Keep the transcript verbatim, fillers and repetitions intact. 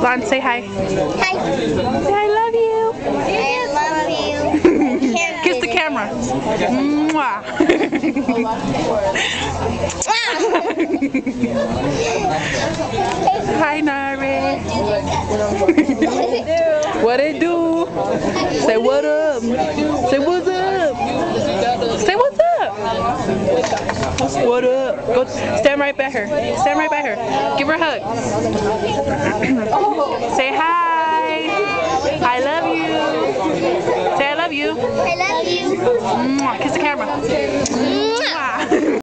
Lon, say hi. Hi. Say I love you. I love you. Kiss the camera. Mwah. Hi, Nare. What it do? Say what up. Say what's up. Say what's up. What up? Go stand right by her. Stand right by her. Give her a hug. Say hi. I love you. Say I love you. I love you. Mwah. Kiss the camera.